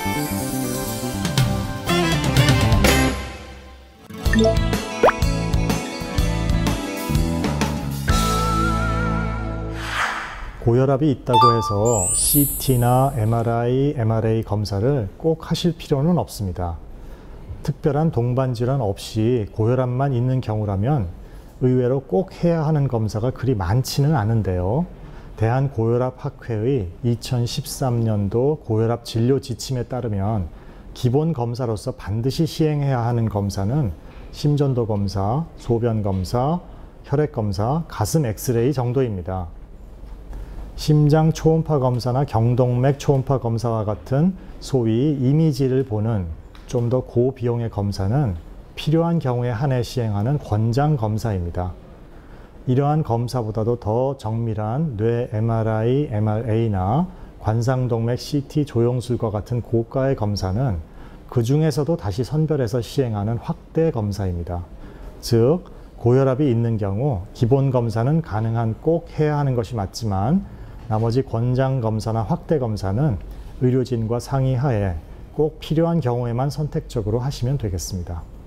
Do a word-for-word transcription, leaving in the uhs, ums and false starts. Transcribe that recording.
고혈압이 있다고 해서 씨티나 엠알아이, 엠알에이 검사를 꼭 하실 필요는 없습니다. 특별한 동반질환 없이 고혈압만 있는 경우라면 의외로 꼭 해야 하는 검사가 그리 많지는 않은데요. 대한고혈압학회의 이천십삼 년도 고혈압 진료 지침에 따르면 기본 검사로서 반드시 시행해야 하는 검사는 심전도 검사, 소변 검사, 혈액 검사, 가슴 엑스레이 정도입니다. 심장 초음파 검사나 경동맥 초음파 검사와 같은 소위 이미지를 보는 좀 더 고비용의 검사는 필요한 경우에 한해 시행하는 권장 검사입니다. 이러한 검사보다도 더 정밀한 뇌 엠알아이, 엠알에이나 관상동맥 씨티 조영술과 같은 고가의 검사는 그 중에서도 다시 선별해서 시행하는 확대 검사입니다. 즉, 고혈압이 있는 경우 기본 검사는 가능한 꼭 해야 하는 것이 맞지만 나머지 권장 검사나 확대 검사는 의료진과 상의하에 꼭 필요한 경우에만 선택적으로 하시면 되겠습니다.